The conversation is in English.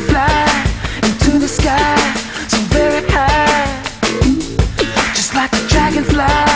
fly into the sky so very high, just like a dragonfly.